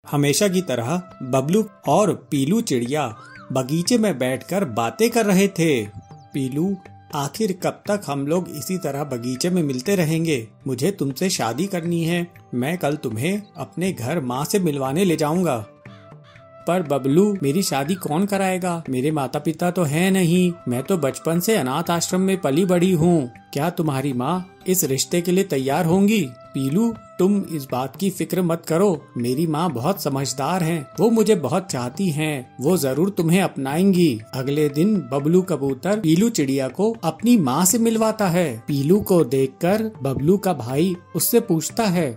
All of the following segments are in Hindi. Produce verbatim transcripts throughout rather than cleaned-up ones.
हमेशा की तरह बबलू और पीलू चिड़िया बगीचे में बैठकर बातें कर रहे थे। पीलू, आखिर कब तक हम लोग इसी तरह बगीचे में मिलते रहेंगे? मुझे तुमसे शादी करनी है। मैं कल तुम्हें अपने घर माँ से मिलवाने ले जाऊंगा। पर बबलू, मेरी शादी कौन कराएगा? मेरे माता पिता तो हैं नहीं। मैं तो बचपन से अनाथ आश्रम में पली बड़ी हूँ। क्या तुम्हारी माँ इस रिश्ते के लिए तैयार होंगी? पीलू, तुम इस बात की फिक्र मत करो। मेरी माँ बहुत समझदार हैं। वो मुझे बहुत चाहती हैं। वो जरूर तुम्हें अपनाएंगी। अगले दिन बबलू कबूतर पीलू चिड़िया को अपनी माँ से मिलवाता है। पीलू को देखकर बबलू का भाई उससे पूछता है,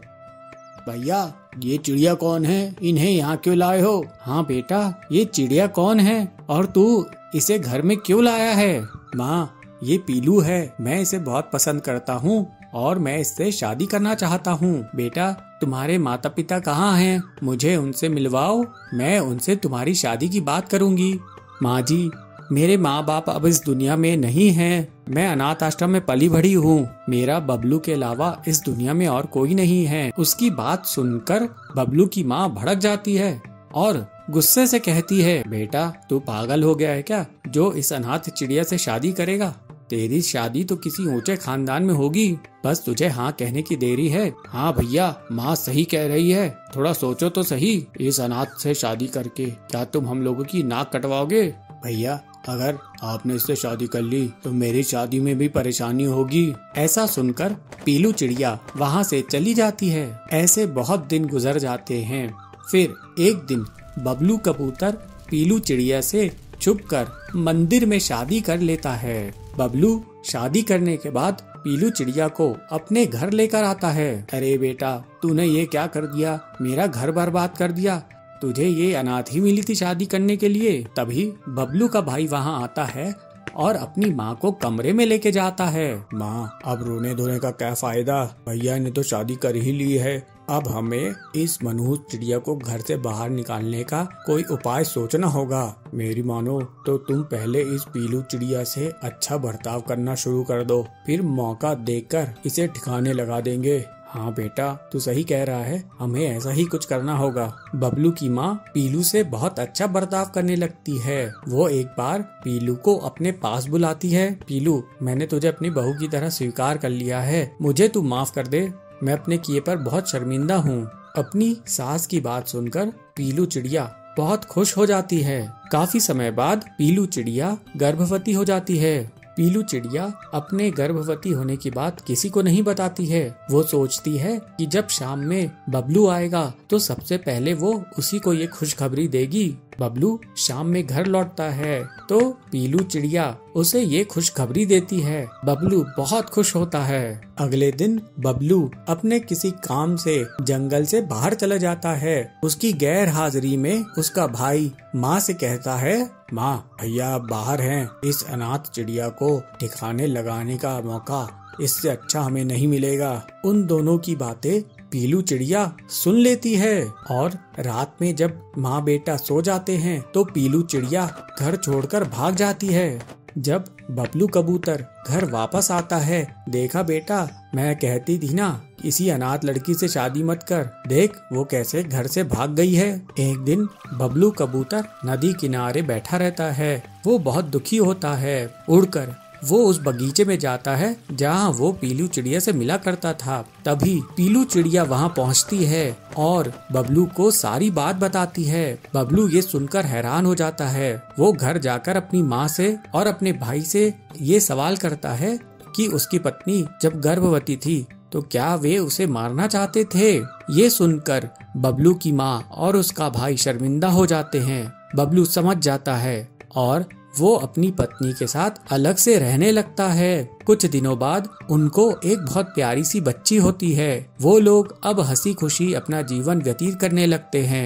भैया, ये चिड़िया कौन है? इन्हें यहाँ क्यों लाए हो? हाँ बेटा, ये चिड़िया कौन है और तू इसे घर में क्यों लाया है? माँ, ये पीलू है। मैं इसे बहुत पसंद करता हूँ और मैं इससे शादी करना चाहता हूँ। बेटा, तुम्हारे माता पिता कहाँ हैं? मुझे उनसे मिलवाओ। मैं उनसे तुम्हारी शादी की बात करूँगी। माँ जी, मेरे माँ बाप अब इस दुनिया में नहीं हैं। मैं अनाथ आश्रम में पली बड़ी हूँ। मेरा बबलू के अलावा इस दुनिया में और कोई नहीं है। उसकी बात सुनकर बबलू की माँ भड़क जाती है और गुस्से से कहती है, बेटा, तू पागल हो गया है क्या जो इस अनाथ चिड़िया से शादी करेगा? तेरी शादी तो किसी ऊंचे खानदान में होगी। बस तुझे हाँ कहने की देरी है। हाँ भैया, माँ सही कह रही है। थोड़ा सोचो तो सही। इस अनाथ से शादी करके क्या तुम हम लोगों की नाक कटवाओगे? भैया, अगर आपने इससे शादी कर ली तो मेरी शादी में भी परेशानी होगी। ऐसा सुनकर पीलू चिड़िया वहाँ से चली जाती है। ऐसे बहुत दिन गुजर जाते हैं। फिर एक दिन बबलू कबूतर पीलू चिड़िया से छुपकर मंदिर में शादी कर लेता है। बबलू शादी करने के बाद पीलू चिड़िया को अपने घर लेकर आता है। अरे बेटा, तूने ये क्या कर दिया? मेरा घर बर्बाद कर दिया। तुझे ये अनाथ ही मिली थी शादी करने के लिए। तभी बबलू का भाई वहाँ आता है और अपनी माँ को कमरे में लेके जाता है। माँ, अब रोने धोने का क्या फायदा? भैया ने तो शादी कर ही ली है। अब हमें इस मनहूस चिड़िया को घर से बाहर निकालने का कोई उपाय सोचना होगा। मेरी मानो तो तुम पहले इस पीलू चिड़िया से अच्छा बर्ताव करना शुरू कर दो, फिर मौका देखकर इसे ठिकाने लगा देंगे। हाँ बेटा, तू सही कह रहा है। हमें ऐसा ही कुछ करना होगा। बबलू की माँ पीलू से बहुत अच्छा बर्ताव करने लगती है। वो एक बार पीलू को अपने पास बुलाती है। पीलू, मैंने तुझे अपनी बहू की तरह स्वीकार कर लिया है। मुझे तू माफ कर दे। मैं अपने किए पर बहुत शर्मिंदा हूँ। अपनी सास की बात सुनकर पीलू चिड़िया बहुत खुश हो जाती है। काफी समय बाद पीलू चिड़िया गर्भवती हो जाती है। पीलू चिड़िया अपने गर्भवती होने की बात किसी को नहीं बताती है। वो सोचती है कि जब शाम में बबलू आएगा तो सबसे पहले वो उसी को ये खुशखबरी देगी। बबलू शाम में घर लौटता है तो पीलू चिड़िया उसे ये खुशखबरी देती है। बबलू बहुत खुश होता है। अगले दिन बबलू अपने किसी काम से जंगल से बाहर चला जाता है। उसकी गैर हाजिरी में उसका भाई माँ से कहता है, माँ, भैया बाहर हैं। इस अनाथ चिड़िया को ठिकाने लगाने का मौका इससे अच्छा हमें नहीं मिलेगा। उन दोनों की बातें पीलू चिड़िया सुन लेती है और रात में जब माँ बेटा सो जाते हैं तो पीलू चिड़िया घर छोड़कर भाग जाती है। जब बबलू कबूतर घर वापस आता है, देखा बेटा, मैं कहती थी ना, किसी अनाथ लड़की से शादी मत कर। देख वो कैसे घर से भाग गई है। एक दिन बबलू कबूतर नदी किनारे बैठा रहता है। वो बहुत दुखी होता है। उड़कर वो उस बगीचे में जाता है जहाँ वो पीलू चिड़िया से मिला करता था। तभी पीलू चिड़िया वहाँ पहुँचती है और बबलू को सारी बात बताती है। बबलू ये सुनकर हैरान हो जाता है। वो घर जाकर अपनी माँ से और अपने भाई से ये सवाल करता है कि उसकी पत्नी जब गर्भवती थी तो क्या वे उसे मारना चाहते थे। ये सुनकर बबलू की माँ और उसका भाई शर्मिंदा हो जाते हैं। बबलू समझ जाता है और वो अपनी पत्नी के साथ अलग से रहने लगता है। कुछ दिनों बाद उनको एक बहुत प्यारी सी बच्ची होती है। वो लोग अब हंसी खुशी अपना जीवन व्यतीत करने लगते हैं।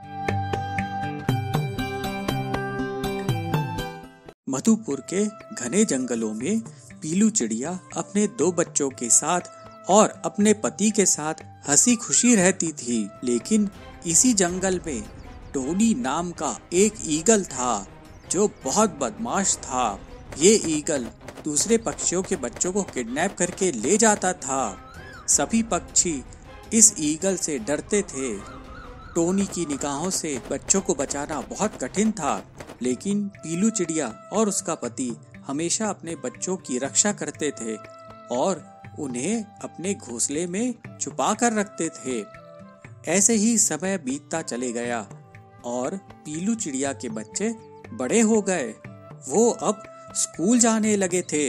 मधुपुर के घने जंगलों में पीलू चिड़िया अपने दो बच्चों के साथ और अपने पति के साथ हंसी खुशी रहती थी। लेकिन इसी जंगल में टोनी नाम का एक ईगल था जो बहुत बदमाश था। ये ईगल दूसरे पक्षियों के बच्चों को किडनैप करके ले जाता था। सभी पक्षी इस ईगल से डरते थे। टोनी की निगाहों से बच्चों को बचाना बहुत कठिन था, लेकिन पीलू चिड़िया और उसका पति हमेशा अपने बच्चों की रक्षा करते थे और उन्हें अपने घोंसले में छुपा कर रखते थे। ऐसे ही समय बीतता चले गया और पीलू चिड़िया के बच्चे बड़े हो गए। वो अब स्कूल जाने लगे थे।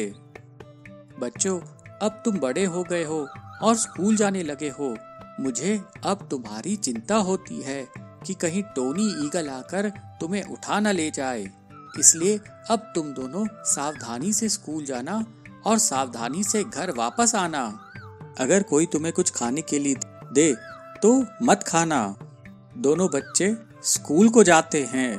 बच्चों, अब तुम बड़े हो गए हो और स्कूल जाने लगे हो। मुझे अब तुम्हारी चिंता होती है कि कहीं टोनी ईगल आकर तुम्हें उठा न ले जाए। इसलिए अब तुम दोनों सावधानी से स्कूल जाना और सावधानी से घर वापस आना। अगर कोई तुम्हें कुछ खाने के लिए दे तो मत खाना। दोनों बच्चे स्कूल को जाते हैं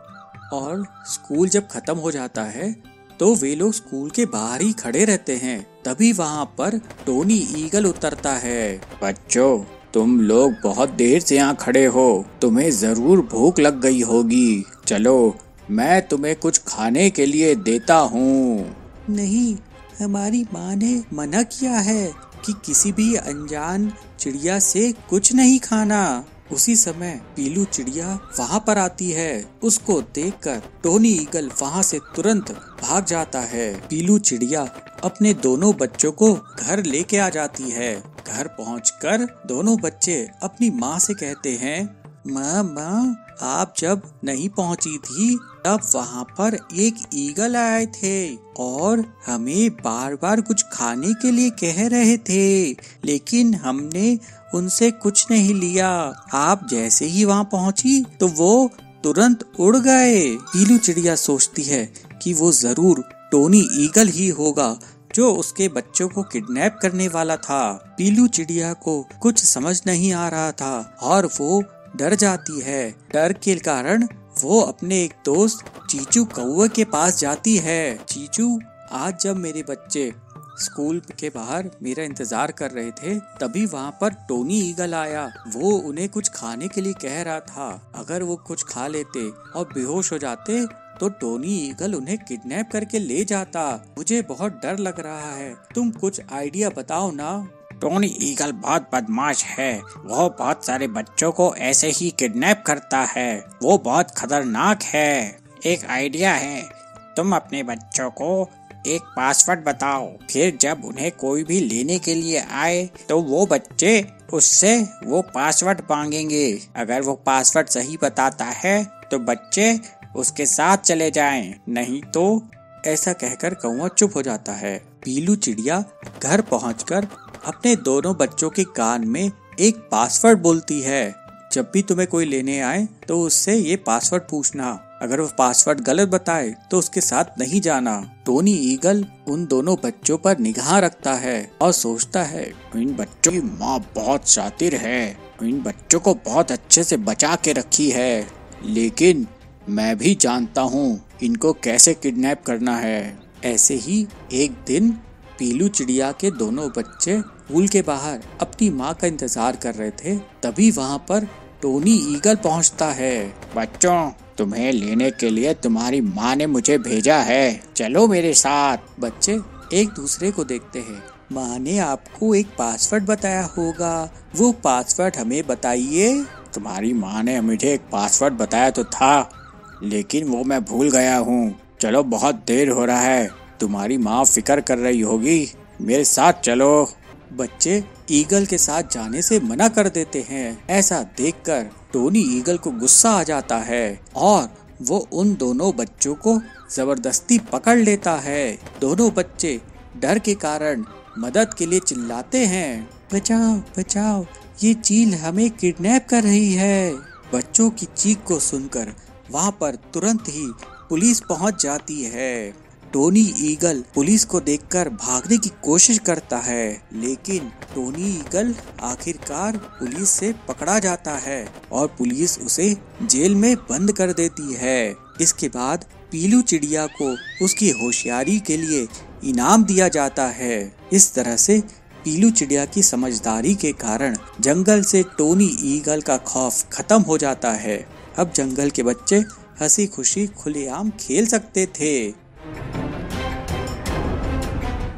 और स्कूल जब खत्म हो जाता है तो वे लोग स्कूल के बाहर ही खड़े रहते हैं। तभी वहाँ पर टोनी ईगल उतरता है। बच्चों, तुम लोग बहुत देर से यहाँ खड़े हो, तुम्हें जरूर भूख लग गई होगी। चलो, मैं तुम्हें कुछ खाने के लिए देता हूँ। नहीं, हमारी माँ ने मना किया है कि किसी भी अनजान चिड़िया से कुछ नहीं खाना। उसी समय पीलू चिड़िया वहाँ पर आती है। उसको देखकर टोनी ईगल वहाँ से तुरंत भाग जाता है। पीलू चिड़िया अपने दोनों बच्चों को घर लेके आ जाती है। घर पहुंचकर दोनों बच्चे अपनी माँ से कहते हैं, माँ माँ आप जब नहीं पहुंची थी तब वहाँ पर एक ईगल आए थे और हमें बार बार कुछ खाने के लिए कह रहे थे, लेकिन हमने उनसे कुछ नहीं लिया। आप जैसे ही वहाँ पहुँची तो वो तुरंत उड़ गए। पीलू चिड़िया सोचती है कि वो जरूर टोनी ईगल ही होगा जो उसके बच्चों को किडनैप करने वाला था। पीलू चिड़िया को कुछ समझ नहीं आ रहा था और वो डर जाती है। डर के कारण वो अपने एक दोस्त चीचू कौवे के पास जाती है। चीचू, आज जब मेरे बच्चे स्कूल के बाहर मेरा इंतजार कर रहे थे तभी वहाँ पर टोनी ईगल आया। वो उन्हें कुछ खाने के लिए कह रहा था। अगर वो कुछ खा लेते और बेहोश हो जाते तो टोनी ईगल उन्हें किडनैप करके ले जाता। मुझे बहुत डर लग रहा है, तुम कुछ आइडिया बताओ ना। टोनी ईगल बहुत बदमाश है। वो बहुत सारे बच्चों को ऐसे ही किडनैप करता है। वो बहुत खतरनाक है। एक आइडिया है, तुम अपने बच्चों को एक पासवर्ड बताओ, फिर जब उन्हें कोई भी लेने के लिए आए तो वो बच्चे उससे वो पासवर्ड मांगेंगे। अगर वो पासवर्ड सही बताता है तो बच्चे उसके साथ चले जाएं, नहीं तो। ऐसा कहकर कौवा चुप हो जाता है। पीलू चिड़िया घर पहुंचकर अपने दोनों बच्चों के कान में एक पासवर्ड बोलती है। जब भी तुम्हें कोई लेने आए तो उससे ये पासवर्ड पूछना। अगर वो पासवर्ड गलत बताए तो उसके साथ नहीं जाना। टोनी ईगल उन दोनों बच्चों पर निगाह रखता है और सोचता है, इन बच्चों की माँ बहुत शातिर है, इन बच्चों को बहुत अच्छे से बचा के रखी है, लेकिन मैं भी जानता हूँ इनको कैसे किडनैप करना है। ऐसे ही एक दिन पीलू चिड़िया के दोनों बच्चे स्कूल के बाहर अपनी माँ का इंतजार कर रहे थे। तभी वहाँ पर टोनी ईगल पहुँचता है। बच्चों, तुम्हें लेने के लिए तुम्हारी माँ ने मुझे भेजा है, चलो मेरे साथ। बच्चे एक दूसरे को देखते हैं। माँ ने आपको एक पासवर्ड बताया होगा, वो पासवर्ड हमें बताइए। तुम्हारी माँ ने मुझे एक पासवर्ड बताया तो था, लेकिन वो मैं भूल गया हूँ। चलो, बहुत देर हो रहा है, तुम्हारी माँ फिक्र कर रही होगी, मेरे साथ चलो। बच्चे ईगल के साथ जाने से मना कर देते हैं। ऐसा देखकर टोनी ईगल को गुस्सा आ जाता है और वो उन दोनों बच्चों को जबरदस्ती पकड़ लेता है। दोनों बच्चे डर के कारण मदद के लिए चिल्लाते हैं, बचाओ बचाओ, ये चील हमें किडनैप कर रही है। बच्चों की चीख को सुनकर वहाँ पर तुरंत ही पुलिस पहुँच जाती है। टोनी ईगल पुलिस को देखकर भागने की कोशिश करता है, लेकिन टोनी ईगल आखिरकार पुलिस से पकड़ा जाता है और पुलिस उसे जेल में बंद कर देती है। इसके बाद पीलू चिड़िया को उसकी होशियारी के लिए इनाम दिया जाता है। इस तरह से पीलू चिड़िया की समझदारी के कारण जंगल से टोनी ईगल का खौफ खत्म हो जाता है। अब जंगल के बच्चे हंसी खुशी खुलेआम खेल सकते थे।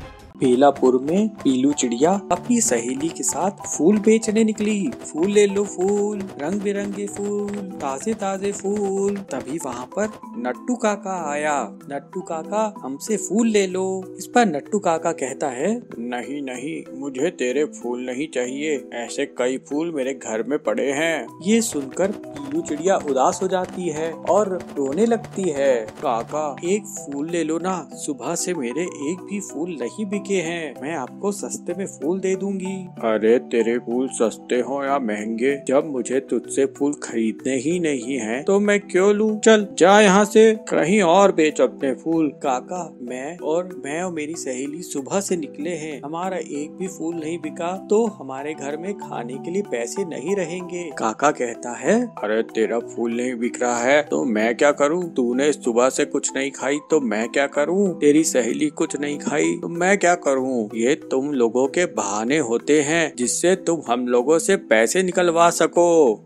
बेलापुर में पीलू चिड़िया अपनी सहेली के साथ फूल बेचने निकली। फूल ले लो फूल, रंग बिरंगे फूल, ताजे ताजे फूल। तभी वहाँ पर नट्टू काका आया। नट्टू काका, हमसे फूल ले लो। इस पर नट्टू काका कहता है, नहीं नहीं, मुझे तेरे फूल नहीं चाहिए, ऐसे कई फूल मेरे घर में पड़े हैं। ये सुनकर पीलू चिड़िया उदास हो जाती है और रोने लगती है। काका, एक फूल ले लो ना, सुबह से मेरे एक भी फूल नहीं बिके हैं, मैं आपको सस्ते में फूल दे दूंगी। अरे तेरे फूल सस्ते हो या महंगे, जब मुझे तुझसे फूल खरीदने ही नहीं है तो मैं क्यों लूं? चल जा यहाँ से, कहीं और बेच अपने फूल। काका, मैं और मैं और मेरी सहेली सुबह से निकले हैं, हमारा एक भी फूल नहीं बिका तो हमारे घर में खाने के लिए पैसे नहीं रहेंगे। काका कहता है, अरे तेरा फूल नहीं बिक रहा है तो मैं क्या करूं? तूने सुबह से कुछ नहीं खाई तो मैं क्या करूं? तेरी सहेली कुछ नहीं खाई तो मैं क्या करूं? ये तुम लोगों के बहाने होते हैं जिससे तुम हम लोगों से पैसे निकलवा सको।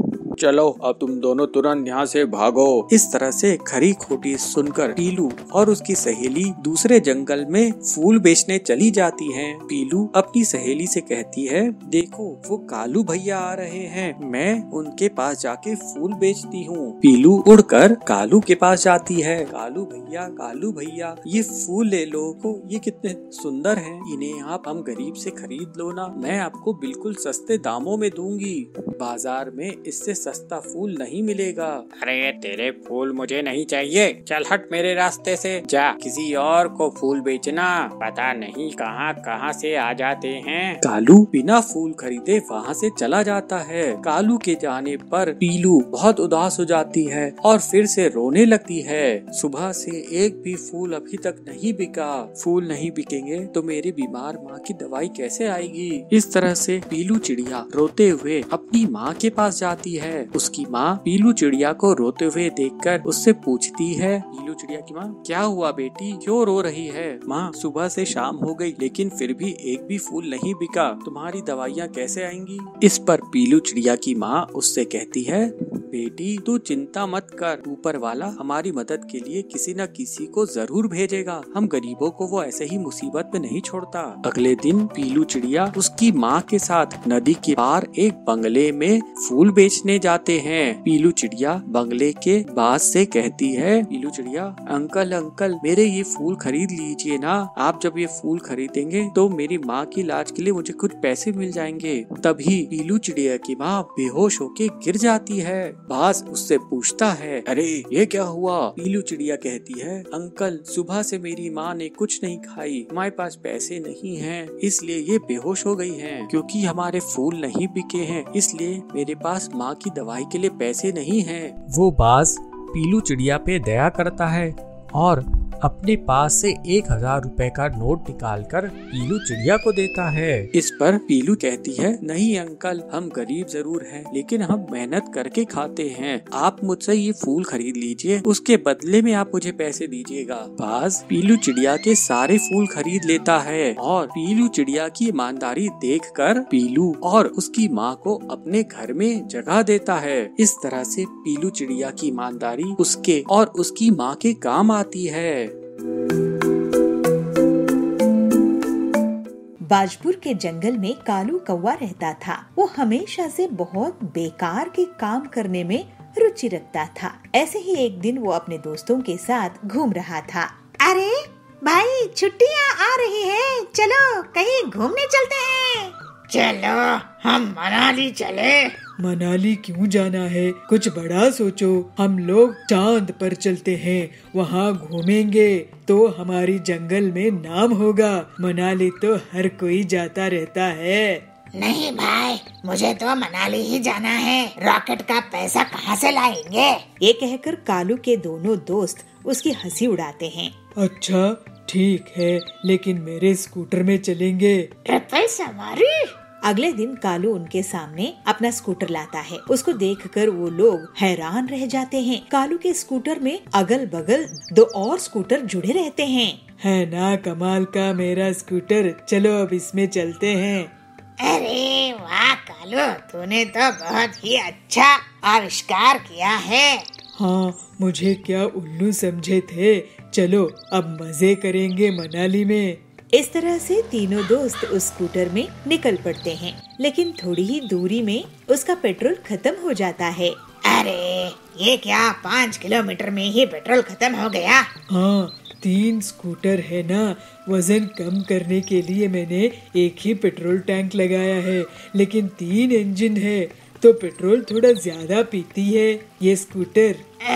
चलो अब तुम दोनों तुरंत यहाँ से भागो। इस तरह से खरी खोटी सुनकर पीलू और उसकी सहेली दूसरे जंगल में फूल बेचने चली जाती हैं। पीलू अपनी सहेली से कहती है, देखो वो कालू भैया आ रहे हैं, मैं उनके पास जाके फूल बेचती हूँ। पीलू उड़कर कालू के पास जाती है। कालू भैया, कालू भैया, ये फूल ले लो, को ये कितने सुंदर हैं, इन्हें आप हम गरीब से खरीद लो ना, मैं आपको बिल्कुल सस्ते दामों में दूंगी, बाजार में इससे सस्ता फूल नहीं मिलेगा। अरे तेरे फूल मुझे नहीं चाहिए, चल हट मेरे रास्ते से, जा किसी और को फूल बेचना, पता नहीं कहाँ कहाँ से आ जाते हैं। कालू बिना फूल खरीदे वहाँ से चला जाता है। कालू के जाने पर पीलू बहुत उदास हो जाती है और फिर से रोने लगती है। सुबह से एक भी फूल अभी तक नहीं बिका, फूल नहीं बिकेंगे तो मेरी बीमार माँ की दवाई कैसे आएगी? इस तरह से पीलू चिड़िया रोते हुए अपनी माँ के पास जाती है। उसकी माँ पीलू चिड़िया को रोते हुए देखकर उससे पूछती है, पीलू चिड़िया की माँ, क्या हुआ बेटी, क्यों रो रही है? माँ, सुबह से शाम हो गई लेकिन फिर भी एक भी फूल नहीं बिका, तुम्हारी दवाइयाँ कैसे आएंगी? इस पर पीलू चिड़िया की माँ उससे कहती है, बेटी तू चिंता मत कर, ऊपर वाला हमारी मदद के लिए किसी न किसी को जरूर भेजेगा, हम गरीबों को वो ऐसे ही मुसीबत में नहीं छोड़ता। अगले दिन पीलू चिड़िया उसकी माँ के साथ नदी के पार एक बंगले में फूल बेचने जाते हैं। पीलू चिड़िया बंगले के बास से कहती है, पीलू चिड़िया, अंकल अंकल मेरे ये फूल खरीद लीजिए ना, आप जब ये फूल खरीदेंगे तो मेरी माँ की इलाज के लिए मुझे कुछ पैसे मिल जाएंगे। तभी पीलू चिड़िया की माँ बेहोश होके गिर जाती है। बास उससे पूछता है, अरे ये क्या हुआ? पीलू चिड़िया कहती है, अंकल सुबह से मेरी माँ ने कुछ नहीं खाई, हमारे पास पैसे नहीं हैं, इसलिए ये बेहोश हो गई हैं। क्योंकि हमारे फूल नहीं बिके हैं इसलिए मेरे पास माँ की दवाई के लिए पैसे नहीं हैं। वो बाज पीलू चिड़िया पे दया करता है और अपने पास से एक हजार रुपए का नोट निकालकर पीलू चिड़िया को देता है। इस पर पीलू कहती है, नहीं अंकल, हम गरीब जरूर हैं लेकिन हम मेहनत करके खाते हैं, आप मुझसे ये फूल खरीद लीजिए, उसके बदले में आप मुझे पैसे दीजिएगा। बाज पीलू चिड़िया के सारे फूल खरीद लेता है और पीलू चिड़िया की ईमानदारी देखकर पीलू और उसकी माँ को अपने घर में जगह देता है। इस तरह से पीलू चिड़िया की ईमानदारी उसके और उसकी माँ के काम आती है। बाजपुर के जंगल में कालू कौवा रहता था। वो हमेशा से बहुत बेकार के काम करने में रुचि रखता था। ऐसे ही एक दिन वो अपने दोस्तों के साथ घूम रहा था। अरे भाई, छुट्टियाँ आ रही हैं, चलो कहीं घूमने चलते हैं। चलो हम मनाली चले। मनाली क्यों जाना है, कुछ बड़ा सोचो, हम लोग चांद पर चलते हैं, वहाँ घूमेंगे तो हमारी जंगल में नाम होगा। मनाली तो हर कोई जाता रहता है। नहीं भाई, मुझे तो मनाली ही जाना है, रॉकेट का पैसा कहाँ से लाएंगे? ये कहकर कालू के दोनों दोस्त उसकी हंसी उड़ाते हैं। अच्छा ठीक है, लेकिन मेरे स्कूटर में चलेंगे। ट्रिपल सवारी। अगले दिन कालू उनके सामने अपना स्कूटर लाता है। उसको देखकर वो लोग हैरान रह जाते हैं। कालू के स्कूटर में अगल बगल दो और स्कूटर जुड़े रहते हैं। है ना कमाल का मेरा स्कूटर, चलो अब इसमें चलते हैं। अरे वाह कालू, तूने तो बहुत ही अच्छा आविष्कार किया है। हाँ, मुझे क्या उल्लू समझे थे। चलो अब मजे करेंगे मनाली में। इस तरह से तीनों दोस्त उस स्कूटर में निकल पड़ते हैं, लेकिन थोड़ी ही दूरी में उसका पेट्रोल खत्म हो जाता है। अरे ये क्या, पाँच किलोमीटर में ही पेट्रोल खत्म हो गया? हाँ, तीन स्कूटर है ना, वजन कम करने के लिए मैंने एक ही पेट्रोल टैंक लगाया है, लेकिन तीन इंजन है तो पेट्रोल थोड़ा ज्यादा पीती है ये स्कूटर।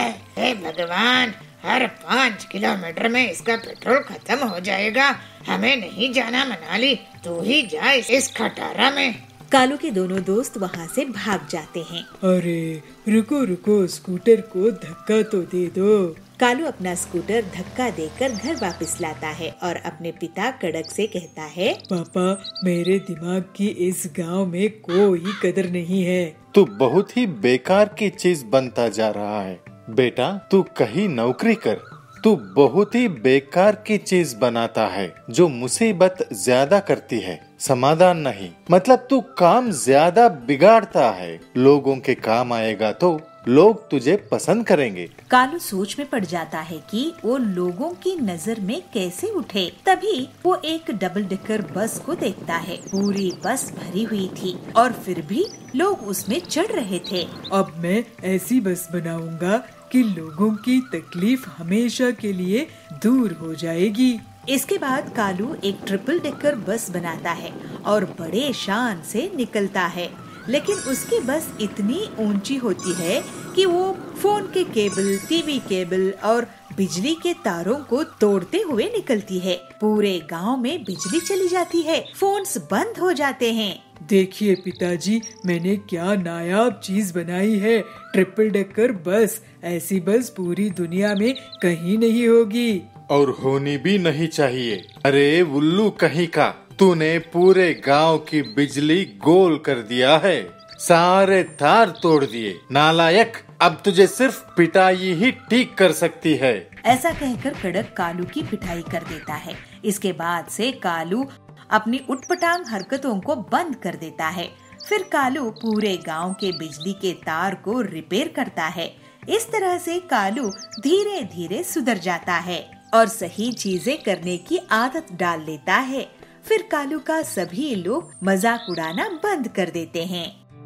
हे भगवान, हर पाँच किलोमीटर में इसका पेट्रोल खत्म हो जाएगा। हमें नहीं जाना मनाली, तू ही जा इस खटारा में। कालू के दोनों दोस्त वहाँ से भाग जाते हैं। अरे रुको रुको, स्कूटर को धक्का तो दे दो। कालू अपना स्कूटर धक्का देकर घर वापस लाता है और अपने पिता कड़क से कहता है, पापा, मेरे दिमाग की इस गांव में कोई कदर नहीं है। तू बहुत ही बेकार की चीज बनता जा रहा है बेटा, तू कहीं नौकरी कर। तू बहुत ही बेकार की चीज बनाता है जो मुसीबत ज्यादा करती है, समाधान नहीं। मतलब तू काम ज्यादा बिगाड़ता है। लोगों के काम आएगा तो लोग तुझे पसंद करेंगे। कालू सोच में पड़ जाता है कि वो लोगों की नजर में कैसे उठे। तभी वो एक डबल डेकर बस को देखता है। पूरी बस भरी हुई थी और फिर भी लोग उसमें चढ़ रहे थे। अब मैं ऐसी बस बनाऊंगा कि लोगों की तकलीफ हमेशा के लिए दूर हो जाएगी। इसके बाद कालू एक ट्रिपल डेकर बस बनाता है और बड़े शान से निकलता है, लेकिन उसकी बस इतनी ऊंची होती है कि वो फोन के केबल, टीवी केबल और बिजली के तारों को तोड़ते हुए निकलती है। पूरे गांव में बिजली चली जाती है, फोन्स बंद हो जाते हैं। देखिए पिताजी, मैंने क्या नायाब चीज बनाई है, ट्रिपल डेकर बस। ऐसी बस पूरी दुनिया में कहीं नहीं होगी और होनी भी नहीं चाहिए। अरे उल्लू कहीं का, तूने पूरे गांव की बिजली गोल कर दिया है, सारे तार तोड़ दिए। नालायक, अब तुझे सिर्फ पिटाई ही ठीक कर सकती है। ऐसा कहकर कड़क कालू की पिटाई कर देता है। इसके बाद से कालू अपनी उटपटांग हरकतों को बंद कर देता है। फिर कालू पूरे गांव के बिजली के तार को रिपेयर करता है। इस तरह से कालू धीरे धीरे सुधर जाता है और सही चीजें करने की आदत डाल लेता है। फिर कालू का सभी लोग मजाक उड़ाना बंद कर देते हैं।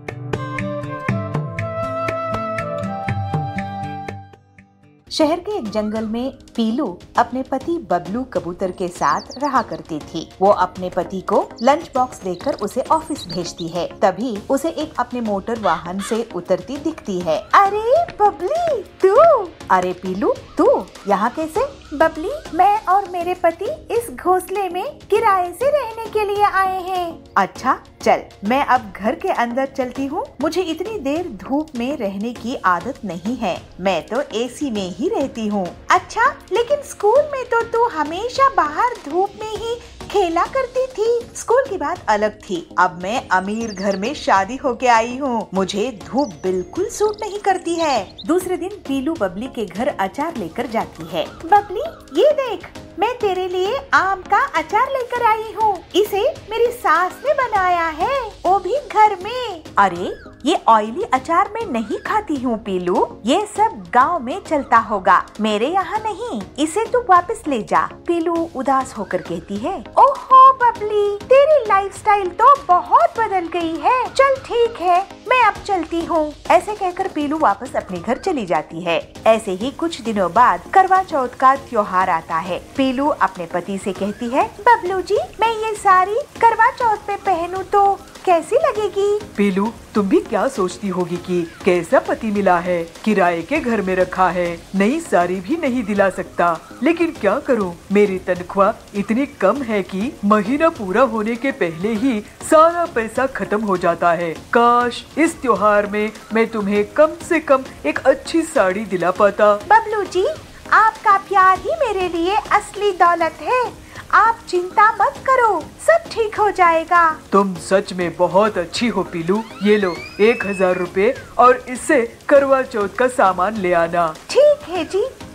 शहर के एक जंगल में पीलू अपने पति बबलू कबूतर के साथ रहा करती थी। वो अपने पति को लंच बॉक्स देकर उसे ऑफिस भेजती है। तभी उसे एक अपने मोटर वाहन से उतरती दिखती है। अरे बबली, तू? अरे पीलू, तू यहाँ कैसे? बबली, मैं और मेरे पति इस घोंसले में किराए से रहने के लिए आए हैं। अच्छा चल, मैं अब घर के अंदर चलती हूँ। मुझे इतनी देर धूप में रहने की आदत नहीं है। मैं तो एसी में ही रहती हूँ। अच्छा, लेकिन स्कूल में तो तू हमेशा बाहर धूप में ही खेला करती थी। स्कूल की बात अलग थी। अब मैं अमीर घर में शादी होके आई हूँ। मुझे धूप बिल्कुल सूट नहीं करती है। दूसरे दिन पीलू बबली के घर अचार लेकर जाती है। बबली, ये देख, मैं तेरे लिए आम का अचार लेकर आई हूँ। इसे मेरी सास ने बनाया है, वो भी घर में। अरे ये ऑयली अचार मैं नहीं खाती हूँ पीलू। ये सब गांव में चलता होगा, मेरे यहाँ नहीं। इसे तू वापस ले जा। पीलू उदास होकर कहती है। ओहो बबली, तेरी लाइफस्टाइल तो बहुत बदल गई है। चल ठीक है, मैं अब चलती हूँ। ऐसे कहकर पीलू वापस अपने घर चली जाती है। ऐसे ही कुछ दिनों बाद करवा चौथ का त्योहार आता है। पीलू अपने पति से कहती है, बबलू जी, मैं ये साड़ी करवा चौथ पे पहनूं तो कैसी लगेगी? पीलू, तुम भी क्या सोचती होगी कि कैसा पति मिला है, किराए के घर में रखा है, नई साड़ी भी नहीं दिला सकता। लेकिन क्या करूं, मेरी तनख्वाह इतनी कम है कि महीना पूरा होने के पहले ही सारा पैसा खत्म हो जाता है। काश इस त्योहार में मैं तुम्हें कम से कम एक अच्छी साड़ी दिला पाता। बबलू जी, आपका प्यार ही मेरे लिए असली दौलत है। आप चिंता मत करो, सब ठीक हो जाएगा। तुम सच में बहुत अच्छी हो पीलू। ये लो एक हजार रुपए और इससे करवा चौथ का सामान ले आना। ठीक है जी,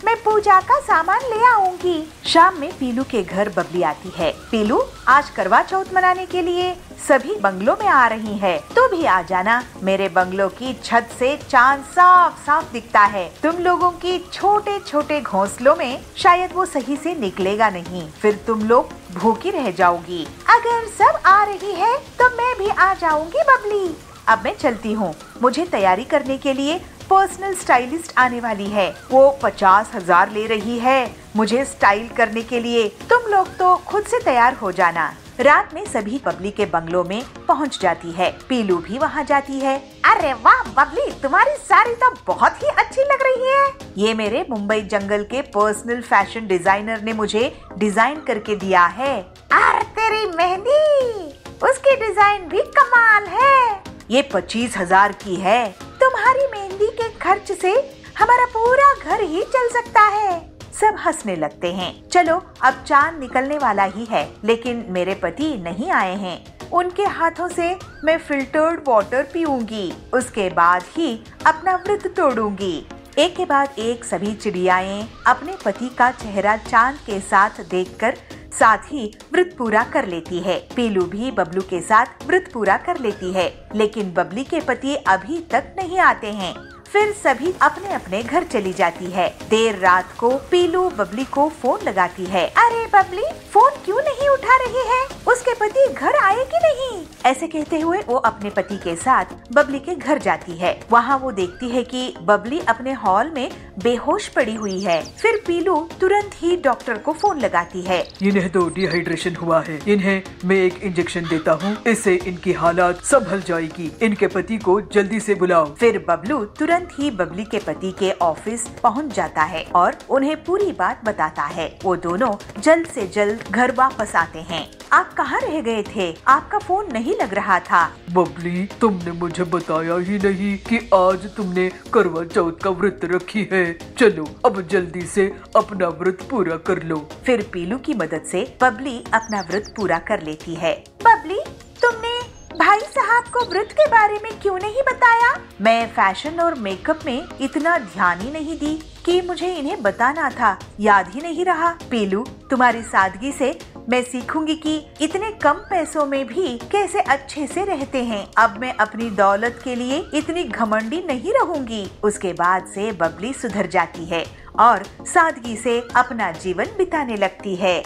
मैं पूजा का सामान ले आऊंगी। शाम में पीलू के घर बबली आती है। पीलू, आज करवा चौथ मनाने के लिए सभी बंगलों में आ रही है, तू भी आ जाना। मेरे बंगलों की छत से चांद साफ साफ दिखता है। तुम लोगों की छोटे छोटे घोंसलों में शायद वो सही से निकलेगा नहीं, फिर तुम लोग भूखी रह जाओगी। अगर सब आ रही है तो मैं भी आ जाऊंगी बबली। अब मैं चलती हूँ, मुझे तैयारी करने के लिए पर्सनल स्टाइलिस्ट आने वाली है। वो पचास हजार ले रही है मुझे स्टाइल करने के लिए। तुम लोग तो खुद से तैयार हो जाना। रात में सभी बबली के बंगलों में पहुंच जाती है। पीलू भी वहां जाती है। अरे वाह बबली, तुम्हारी साड़ी तो बहुत ही अच्छी लग रही है। ये मेरे मुंबई जंगल के पर्सनल फैशन डिजाइनर ने मुझे डिजाइन करके दिया है। अरे तेरी मेहंदी, उसकी डिजाइन भी कमाल है। ये पच्चीस हजार की है। तुम्हारी मेहंदी के खर्च से हमारा पूरा घर ही चल सकता है। सब हंसने लगते हैं। चलो, अब चांद निकलने वाला ही है, लेकिन मेरे पति नहीं आए हैं। उनके हाथों से मैं फिल्टर्ड वाटर पीऊंगी, उसके बाद ही अपना व्रत तोड़ूंगी। एक के बाद एक सभी चिड़ियाएं अपने पति का चेहरा चांद के साथ देखकर साथ ही व्रत पूरा कर लेती है। पीलू भी बबलू के साथ व्रत पूरा कर लेती है, लेकिन बबली के पति अभी तक नहीं आते हैं। फिर सभी अपने अपने घर चली जाती है। देर रात को पीलू बबली को फोन लगाती है। अरे बबली, फोन क्यों नहीं उठा रही है? उसके पति घर आए कि नहीं? ऐसे कहते हुए वो अपने पति के साथ बबली के घर जाती है। वहाँ वो देखती है कि बबली अपने हॉल में बेहोश पड़ी हुई है। फिर पीलू तुरंत ही डॉक्टर को फोन लगाती है। इन्हें तो डिहाइड्रेशन हुआ है, इन्हें मैं एक इंजेक्शन देता हूँ, इससे इनकी हालत संभल जाएगी। इनके पति को जल्दी से बुलाओ। फिर बबलू तुरंत ही बबली के पति के ऑफिस पहुंच जाता है और उन्हें पूरी बात बताता है। वो दोनों जल्द से जल्द घर वापस आते हैं। आप कहाँ रह गए थे? आपका फोन नहीं लग रहा था। बबली, तुमने मुझे बताया ही नहीं कि आज तुमने करवा चौथ का व्रत रखी है। चलो अब जल्दी से अपना व्रत पूरा कर लो। फिर पीलू की मदद से बबली अपना व्रत पूरा कर लेती है। बबली, तुमने भाई साहब को व्रत के बारे में क्यों नहीं बताया? मैं फैशन और मेकअप में इतना ध्यान ही नहीं दी कि मुझे इन्हें बताना था, याद ही नहीं रहा। पीलू, तुम्हारी सादगी से मैं सीखूंगी कि इतने कम पैसों में भी कैसे अच्छे से रहते हैं। अब मैं अपनी दौलत के लिए इतनी घमंडी नहीं रहूंगी। उसके बाद से बबली सुधर जाती है और सादगी से अपना जीवन बिताने लगती है।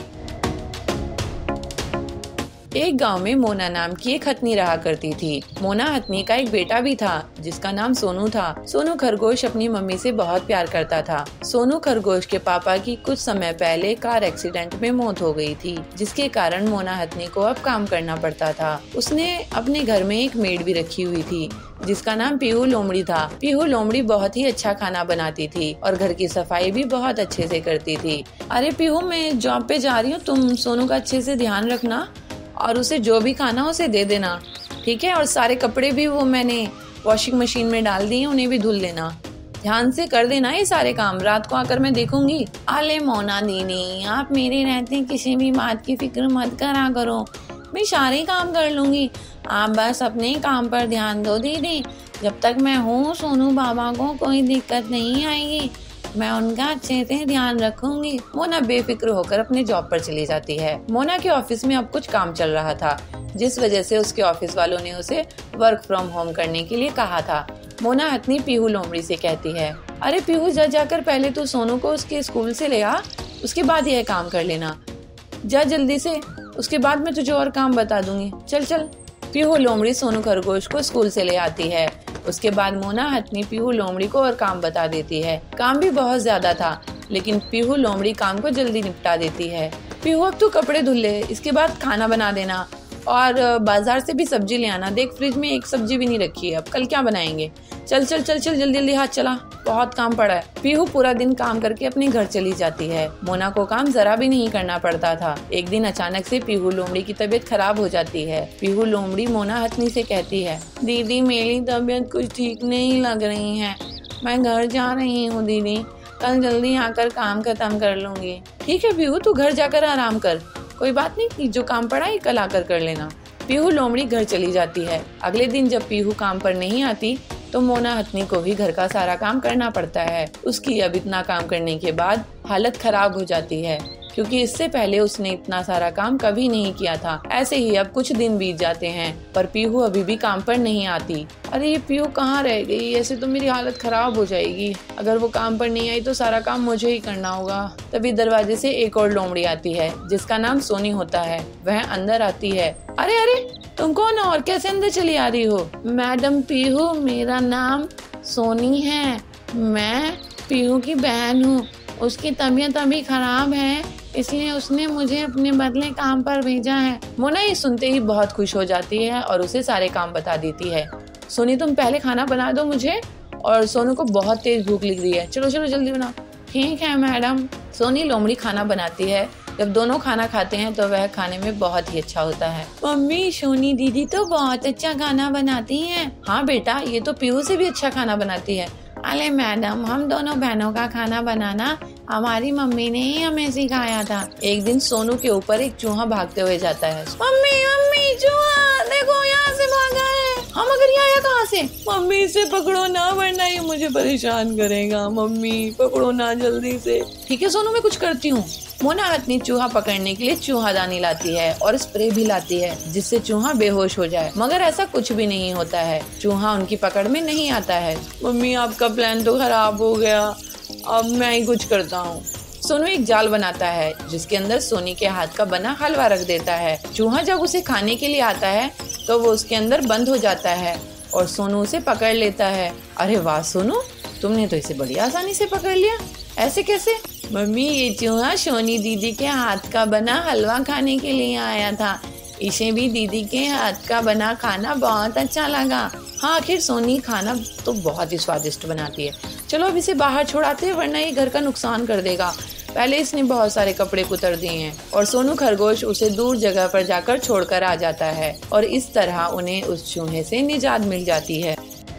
एक गांव में मोना नाम की एक हथनी रहा करती थी। मोना हथनी का एक बेटा भी था जिसका नाम सोनू था। सोनू खरगोश अपनी मम्मी से बहुत प्यार करता था। सोनू खरगोश के पापा की कुछ समय पहले कार एक्सीडेंट में मौत हो गई थी, जिसके कारण मोना हथनी को अब काम करना पड़ता था। उसने अपने घर में एक मेड भी रखी हुई थी जिसका नाम पीहू लोमड़ी था। पीहू लोमड़ी बहुत ही अच्छा खाना बनाती थी और घर की सफाई भी बहुत अच्छे से करती थी। अरे पीहू, मैं जॉब पे जा रही हूँ, तुम सोनू का अच्छे से ध्यान रखना और उसे जो भी खाना उसे दे देना, ठीक है? और सारे कपड़े भी वो मैंने वॉशिंग मशीन में डाल दिए, उन्हें भी धुल लेना। ध्यान से कर देना ये सारे काम, रात को आकर मैं देखूंगी। अले मोना दीदी, आप मेरे रहते किसी भी बात की फिक्र मत करा करो, मैं सारे काम कर लूंगी। आप बस अपने काम पर ध्यान दो दीदी। जब तक मैं हूँ सोनू बाबा को कोई दिक्कत नहीं आएगी, मैं उनका अच्छे से ध्यान रखूंगी। मोना बेफिक्र होकर अपने जॉब पर चली जाती है। मोना के ऑफिस में अब कुछ काम चल रहा था, जिस वजह से उसके ऑफिस वालों ने उसे वर्क फ्रॉम होम करने के लिए कहा था। मोना हथनी पीहू लोमड़ी से कहती है, अरे पीहू, जा जाकर पहले तो सोनू को उसके स्कूल से ले आ, उसके बाद यह काम कर लेना। जा जल्दी से, उसके बाद मैं तुझे और काम बता दूंगी। चल चल। पीहू लोमड़ी सोनू खरगोश को स्कूल से ले आती है। उसके बाद मोना हथनी पीहू लोमड़ी को और काम बता देती है। काम भी बहुत ज्यादा था, लेकिन पीहू लोमड़ी काम को जल्दी निपटा देती है। पीहू, अब तू कपड़े धुल ले, इसके बाद खाना बना देना और बाजार से भी सब्जी ले आना। देख, फ्रिज में एक सब्जी भी नहीं रखी है, अब कल क्या बनाएंगे? चल चल चल चल, जल्दी जल्दी हाथ चला, बहुत काम पड़ा है। पीहू पूरा दिन काम करके अपने घर चली जाती है। मोना को काम जरा भी नहीं करना पड़ता था। एक दिन अचानक से पीहू लोमड़ी की तबीयत खराब हो जाती है। पीहू लोमड़ी मोना हथनी से कहती है, दीदी मेरी तबीयत कुछ ठीक नहीं लग रही है, मैं घर जा रही हूँ दीदी, कल जल्दी आकर काम खत्म कर लूंगी। ठीक है पीहू, तू घर जाकर आराम कर, कोई बात नहीं, जो काम पड़ा है कल आकर कर लेना। पीहू लोमड़ी घर चली जाती है। अगले दिन जब पीहू काम पर नहीं आती तो मोना हथनी को ही घर का सारा काम करना पड़ता है। उसकी अब इतना काम करने के बाद हालत खराब हो जाती है, क्योंकि इससे पहले उसने इतना सारा काम कभी नहीं किया था। ऐसे ही अब कुछ दिन बीत जाते हैं, पर पीहू अभी भी काम पर नहीं आती। अरे ये पीहू कहाँ रह गई? ऐसे तो मेरी हालत खराब हो जाएगी। अगर वो काम पर नहीं आई तो सारा काम मुझे ही करना होगा। तभी दरवाजे से एक और लोमड़ी आती है, जिसका नाम सोनी होता है। वह अंदर आती है। अरे अरे तुम कौन हो और कैसे अंदर चली आ रही हो? मैडम पीहू, मेरा नाम सोनी है। मैं पीहू की बहन हूँ। उसकी तबीयत अभी खराब है, इसलिए उसने मुझे अपने बदले काम पर भेजा है। मोना ये सुनते ही बहुत खुश हो जाती है और उसे सारे काम बता देती है। सोनी तुम पहले खाना बना दो मुझे, और सोनू को बहुत तेज भूख लग रही है। चलो चलो जल्दी बनाओ। ठीक है मैडम। सोनी लोमड़ी खाना बनाती है। जब दोनों खाना खाते हैं तो वह खाने में बहुत ही अच्छा होता है। मम्मी, सोनी दीदी तो बहुत अच्छा खाना बनाती हैं। हाँ बेटा, ये तो पीहू से भी अच्छा खाना बनाती है। अरे मैडम, हम दोनों बहनों का खाना बनाना हमारी मम्मी ने ही हमें सिखाया था। एक दिन सोनू के ऊपर एक चूहा भागते हुए जाता है। मम्मी मम्मी, चूहा देखो यहाँ से भागा है। हम मगर ये आया कहाँ से? मम्मी इसे पकड़ो ना, वरना ये मुझे परेशान करेगा। मम्मी पकड़ो ना जल्दी से। ठीक है सोनू, मैं कुछ करती हूँ। मोना हथनी चूहा पकड़ने के लिए चूहादानी लाती है और स्प्रे भी लाती है, जिससे चूहा बेहोश हो जाए, मगर ऐसा कुछ भी नहीं होता है। चूहा उनकी पकड़ में नहीं आता है। मम्मी आपका प्लान तो खराब हो गया, अब मैं ही कुछ करता हूँ। सोनू एक जाल बनाता है, जिसके अंदर सोनी के हाथ का बना हलवा रख देता है। चूहा जब उसे खाने के लिए आता है तो वो उसके अंदर बंद हो जाता है और सोनू उसे पकड़ लेता है। अरे वाह सोनू, तुमने तो इसे बड़ी आसानी से पकड़ लिया। ऐसे कैसे? मम्मी, ये चूहा सोनी दीदी के हाथ का बना हलवा खाने के लिए आया था। इसे भी दीदी के हाथ का बना खाना बहुत अच्छा लगा। हाँ, आखिर सोनी खाना तो बहुत ही स्वादिष्ट बनाती है। चलो अब इसे बाहर छोड़ाते हैं, वरना ये घर का नुकसान कर देगा। पहले इसने बहुत सारे कपड़े कुतर दिए हैं और सोनू खरगोश उसे दूर जगह पर जाकर छोड़कर आ जाता है और इस तरह उन्हें उस चूहे से निजात मिल जाती है।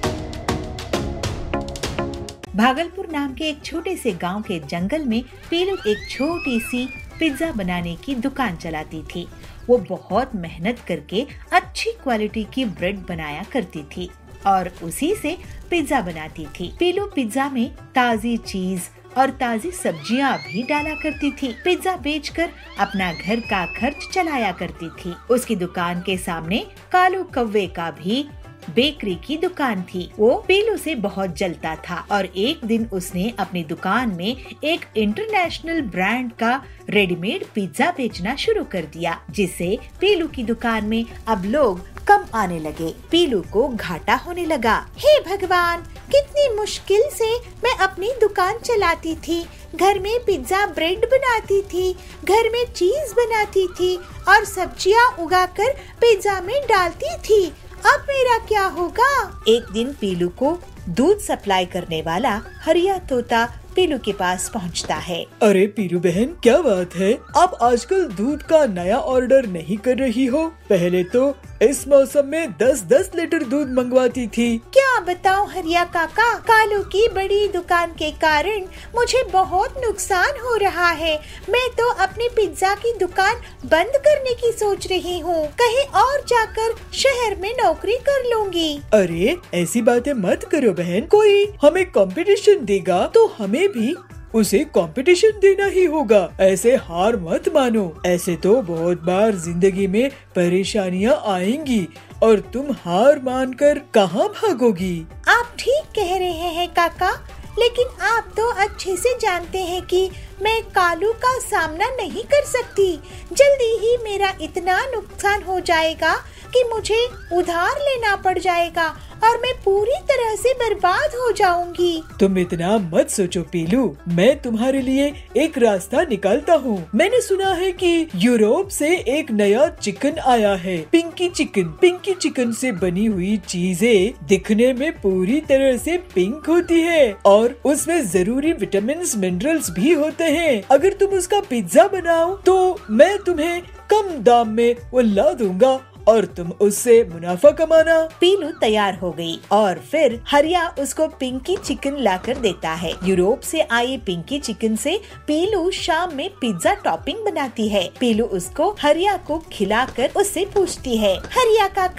भागलपुर नाम के एक छोटे से गांव के जंगल में पीलू एक छोटी सी पिज्जा बनाने की दुकान चलाती थी। वो बहुत मेहनत करके अच्छी क्वालिटी की ब्रेड बनाया करती थी और उसी से पिज्जा बनाती थी। पीलू पिज्जा में ताजी चीज और ताजी सब्जियां भी डाला करती थी। पिज्जा बेचकर अपना घर का खर्च चलाया करती थी। उसकी दुकान के सामने कालू कौवे का भी बेकरी की दुकान थी। वो पीलू से बहुत जलता था और एक दिन उसने अपनी दुकान में एक इंटरनेशनल ब्रांड का रेडीमेड पिज्जा बेचना शुरू कर दिया, जिससे पीलू की दुकान में अब लोग कम आने लगे। पीलू को घाटा होने लगा। हे भगवान, कितनी मुश्किल से मैं अपनी दुकान चलाती थी। घर में पिज्जा ब्रेड बनाती थी, घर में चीज बनाती थी और सब्जियां उगाकर पिज्जा में डालती थी। अब मेरा क्या होगा? एक दिन पीलू को दूध सप्लाई करने वाला हरिया तोता पीलू के पास पहुंचता है। अरे पीलू बहन, क्या बात है? आप आजकल दूध का नया ऑर्डर नहीं कर रही हो? पहले तो इस मौसम में दस दस लीटर दूध मंगवाती थी। क्या बताऊं हरिया काका, कालू की बड़ी दुकान के कारण मुझे बहुत नुकसान हो रहा है। मैं तो अपनी पिज्जा की दुकान बंद करने की सोच रही हूँ। कहीं और जाकर शहर में नौकरी कर लूंगी। अरे ऐसी बातें मत करो बहन, कोई हमें कंपटीशन देगा तो हमें भी उसे कंपटीशन देना ही होगा। ऐसे हार मत मानो। ऐसे तो बहुत बार जिंदगी में परेशानियां आएंगी और तुम हार मानकर कहाँ भागोगी? आप ठीक कह रहे हैं काका, लेकिन आप तो अच्छे से जानते हैं कि मैं कालू का सामना नहीं कर सकती। जल्दी ही मेरा इतना नुकसान हो जाएगा कि मुझे उधार लेना पड़ जाएगा और मैं पूरी तरह से बर्बाद हो जाऊंगी। तुम इतना मत सोचो पीलू, मैं तुम्हारे लिए एक रास्ता निकालता हूँ। मैंने सुना है कि यूरोप से एक नया चिकन आया है, पिंकी चिकन। पिंकी चिकन से बनी हुई चीजें दिखने में पूरी तरह से पिंक होती है और उसमें जरूरी विटामिन मिनरल्स भी होते हैं। अगर तुम उसका पिज्जा बनाओ तो मैं तुम्हें कम दाम में वो ला दूंगा और तुम उससे मुनाफा कमाना। पीलू तैयार हो गई और फिर हरिया उसको पिंकी चिकन लाकर देता है। यूरोप से आई पिंकी चिकन से पीलू शाम में पिज्जा टॉपिंग बनाती है। पीलू उसको हरिया को खिलाकर उससे पूछती है, हरिया काका,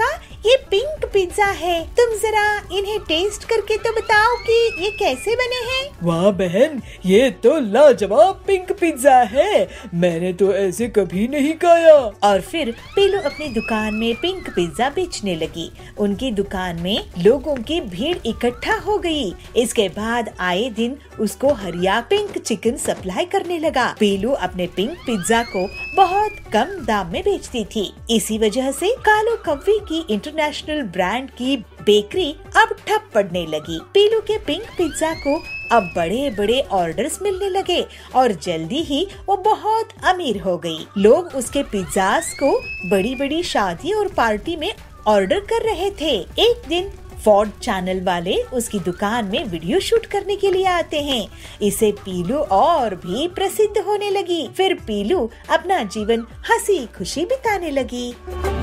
ये पिंक पिज्जा है। तुम जरा इन्हें टेस्ट करके तो बताओ कि ये कैसे बने हैं। वाह बहन, ये तो लाजवाब पिंक पिज्जा है। मैंने तो ऐसे कभी नहीं खाया। और फिर पीलू अपनी दुकान में पिंक पिज्जा बेचने लगी। उनकी दुकान में लोगों की भीड़ इकट्ठा हो गई। इसके बाद आए दिन उसको हरिया पिंक चिकन सप्लाई करने लगा। पीलू अपने पिंक पिज्जा को बहुत कम दाम में बेचती थी। इसी वजह से कालू कव्वे की इंटरनेशनल ब्रांड की बेकरी अब ठप पड़ने लगी। पीलू के पिंक पिज्जा को अब बड़े बड़े ऑर्डर्स मिलने लगे और जल्दी ही वो बहुत अमीर हो गई। लोग उसके पिज्जास को बड़ी बड़ी शादी और पार्टी में ऑर्डर कर रहे थे। एक दिन फॉर्ड चैनल वाले उसकी दुकान में वीडियो शूट करने के लिए आते हैं। इसे पीलू और भी प्रसिद्ध होने लगी। फिर पीलू अपना जीवन हंसी खुशी बिताने लगी।